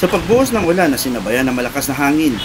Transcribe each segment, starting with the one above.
Sa pagbuhos ng ulan na sinabayan ng malakas na hangin,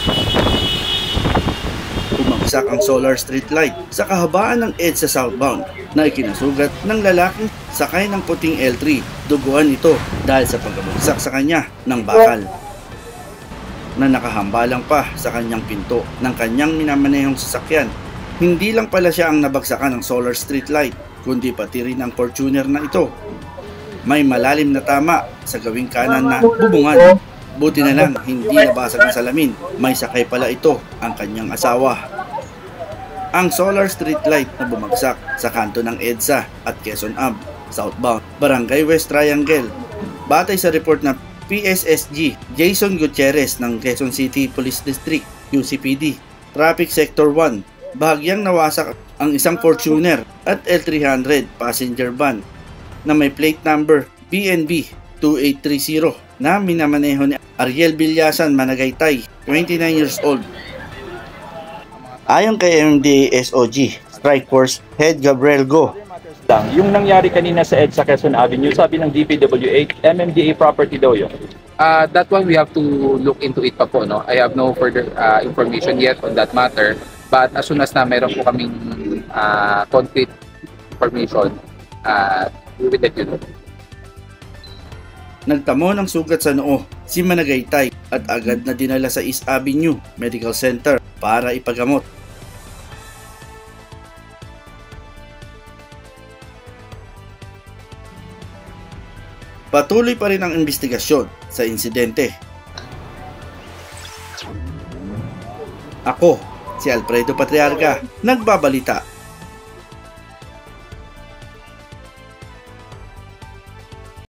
bumagsak ang solar street light sa kahabaan ng EDSA southbound na ikinasugat ng lalaking sakay ng puting L3. Duguan ito dahil sa pagbagsak sa kanya ng bakal na nakahambalang pa sa kanyang pinto ng kanyang minamanehong sasakyan. Hindi lang pala siya ang nabagsakan ng solar street light, kundi pati rin ang Fortuner na ito. May malalim na tama sa gawing kanan na bubungan. Buti na lang hindi nabasag ang salamin. May sakay pala ito, ang kanyang asawa. Ang solar street light na bumagsak sa kanto ng EDSA at Quezon Ave, southbound, Barangay West Triangle. Batay sa report na PSSG Jason Gutierrez ng Quezon City Police District, UCPD, Traffic Sector 1, bahagyang nawasak ang isang Fortuner at L300 passenger van na may plate number BNB 2830 na minamaneho ni Ariel Villasan Managaytay, 29 years old. Ayon kay MDSOG Strike Force Head Gabriel Go, yung nangyari kanina sa EDSA Quezon Avenue, sabi ng DPWH, MMDA property daw yun. That one we have to look into it pa po, no? I have no further information yet on that matter, but as soon as na meron po kaming concrete information, we will let you know. Nagtamo ng sugat sa noo si Managaytay at agad na dinala sa East Avenue Medical Center para ipagamot. Patuloy pa rin ang investigasyon sa insidente. Ako, si Alfredo Patriarca, nagbabalita